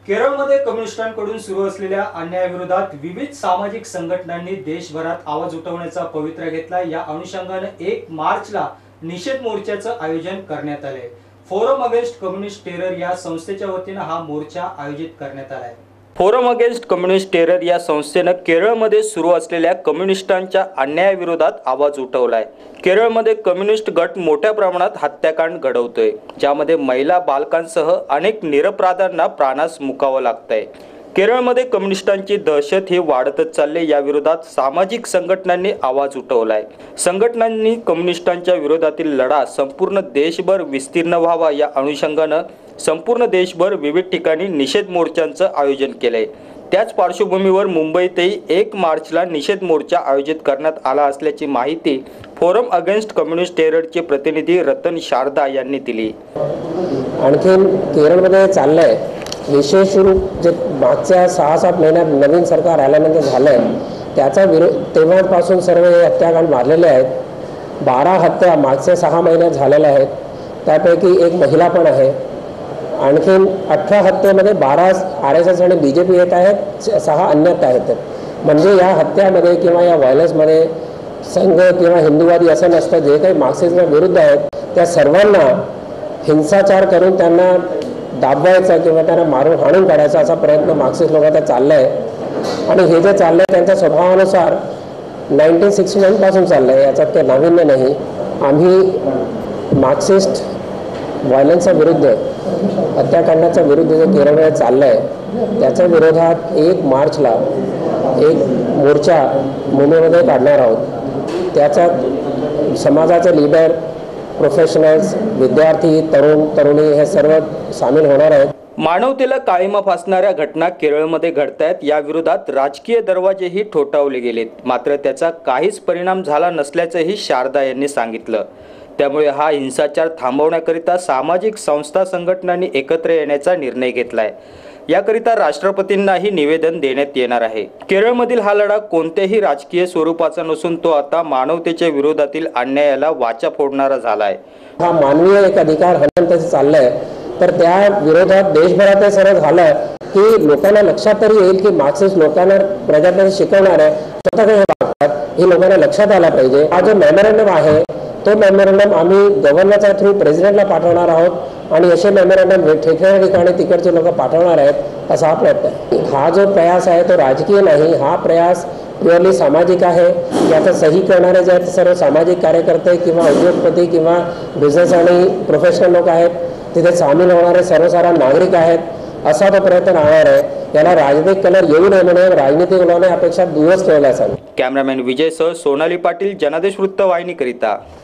केरळमध्ये कम्युनिस्टांकडून सुरू असलेल्या अन्यायाविरोधात विविध सामाजिक संघटनांनी देशभरात आवाज उठवण्याचा पवित्रा घेतला। या अनुषंगाने 1 मार्चला निषेध मोर्चाचं आयोजन करण्यात आले। फोरम अगेन्स्ट कम्युनिस्ट टेरर या संस्थेच्या वतीने हा मोर्चा आयोजित करण्यात आला आहे। फोरम अगेन्स्ट कम्युनिस्ट टेरर या संस्थेने केरळमध्ये सुरू असलेल्या कम्युनिस्टांच्या अन्यायाविरोधात आवाज उठवलाय। केरळमध्ये कम्युनिस्ट गट मोठ्या प्रमाणात हत्याकांड घडवतोय, ज्यामध्ये महिला बालकांसह अनेक निरपराधांना प्राणास मुकावं लागतंय। केरळमध्ये कम्युनिस्टांची दहशत ही वाढतच चालली। या विरोधात सामाजिक संघटनांनी आवाज उठवलाय। संघटनांनी कम्युनिस्टांच्या विरोधातील लढा संपूर्ण देशभर विस्तीर्ण व्हावा या अनुषंगाने संपूर्ण देशभर विविध ठिकाणी निषेध मोर्चांचं आयोजन केलंय। त्याच पार्श्वभूमीवर मुंबईतही 1 मार्चला निषेध मोर्चा आयोजित करण्यात आला असल्याची माहिती फोरम अगेन्स्ट कम्युनिस्ट टेररचे प्रतिनिधी रतन शारदा यांनी दिली। आणखीन केरळमध्ये चाललंय विशेष रूप जे मागच्या 6-7 महिन्यात नवीन सरकार आल्यानंतर झालंय त्याचा विरोध तेव्हापासून सर्व हे हत्याकांड मारलेले आहेत। 12 हत्या मागच्या 6 महिन्यात झालेल्या आहेत, त्यापैकी 1 महिला पण आहे। आणखीन 18 हत्येमध्ये 12 RSS आणि BJP येत आहेत, 6 अन्यथा आहेत। म्हणजे या हत्यामध्ये किंवा या व्हायलन्समध्ये संघ किंवा हिंदुवादी असं नसतं। जे काही मार्क्सिझम विरुद्ध आहेत त्या सर्वांना हिंसाचार करून त्यांना दाबवायचा किंवा त्यांना मारून हाणून काढायचा असा प्रयत्न मार्क्सिस्ट लोकांचा चालला आहे। आणि हे जे चाललं आहे त्यांच्या स्वभावानुसार 1961 पासून चाललं आहे, याच्यात काही नाविन्य नाही। आम्ही मार्क्सिस्ट व्हायलन्सच्या विरुद्ध हत्याकांडाच्या विरुद्ध जे केरळमध्ये चाललं आहे त्याच्या विरोधात 1 मार्चला एक मोर्चा मुंबईमध्ये काढणार आहोत। त्याच्यात समाजाचे लीडर, प्रोफेशनल्स, विद्यार्थी, तरुण तरुणी हे सर्व सामील होणार आहेत। मानवतेला काळिमा फासणाऱ्या घटना केरळमध्ये घडतायत। या विरोधात राजकीय दरवाजेही ठोठावले गेलेत, मात्र त्याचा काहीच परिणाम झाला नसल्याचंही शारदा यांनी सांगितलं। त्यामुळे हा हिंसाचार थांबवण्याकरिता सामाजिक संस्था संघटनांनी एकत्र येण्याचा निर्णय घेतलाय। याकरिता राष्ट्रपतींनाही निवेदन देण्यात येणार आहे। केरळमधील हा लढा कोणत्याही राजकीय स्वरूपाचा नसून तो आता मानवतेच्या विरोधातील अन्यायाला वाचा फोडणारा झालाय। हा मानवीय एक अधिकार हनन चाललाय, तर त्या विरोधात देशभरात सर्व झालं की लोकांना लक्षात तरी येईल की मार्क्सिस्ट लोकांना प्रजातंत्र शिकवणार आहे, स्वतः काही वागतात हे लोकांना लक्षात आला पाहिजे। हा जो मेमोरंडम आहे तो मेमोरंडम आम्ही गव्हर्नरच्या थ्रू प्रेसिडेंटला पाठवणार आहोत आणि असे मेमोरंडम ठिकाणी तिकडचे लोक पाठवणार आहेत असा हा प्रयत्न आहे। हा जो प्रयास आहे तो राजकीय नाही, हा प्रयास प्युअरली सामाजिक आहे। याचा सही करणारे जे आहेत सर्व सामाजिक कार्यकर्ते किंवा उद्योगपती किंवा बिझनेस आणि प्रोफेशनल लोक आहेत, तिथे सामील होणारे सर्वसाधारण नागरिक आहेत असा तो प्रयत्न राहणार आहे। याला राजनीतिक कलर येऊ नये म्हणून राजनीतिक लोकांनी अपेक्षा दूरच ठेवल्या असावी। कॅमेरामॅन विजयसह सोनाली पाटील, जनादेश वृत्तवाहिनीकरिता।